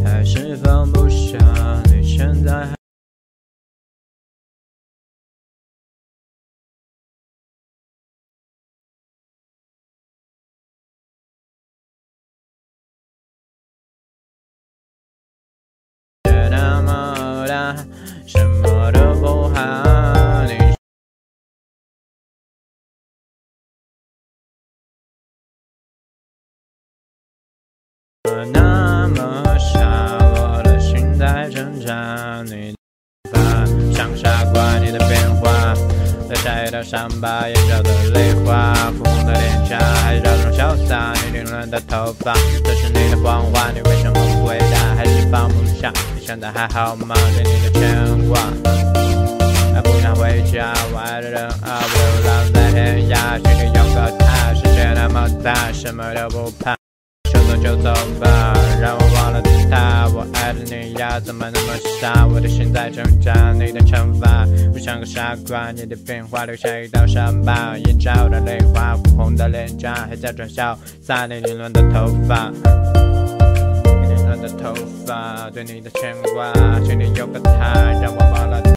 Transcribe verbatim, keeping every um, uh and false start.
还是放不下你现在还那么大，什么都不好，你那么傻，我的心在挣扎，你的发像傻瓜，你的变化留下一道伤疤，眼角的泪花，哭红的脸颊，还是这种潇洒，你凌乱的头发，这是你的谎话，你为什么不回答？还是放不下？你现在还好吗？对你的牵挂，还不想回家，我爱的人啊，我流浪在天涯，心里有个他，世界那么大，什么都不怕。说走就走吧，让我忘了他。我爱的你呀，怎么那么傻？我的心在挣扎，你的惩罚。我像个傻瓜，你的变化留下一道伤疤，眼角的泪花，哭红的脸颊，还假装潇洒。你凌乱的头发，你凌乱的头发，对你的牵挂，心里有个他，让我忘了他。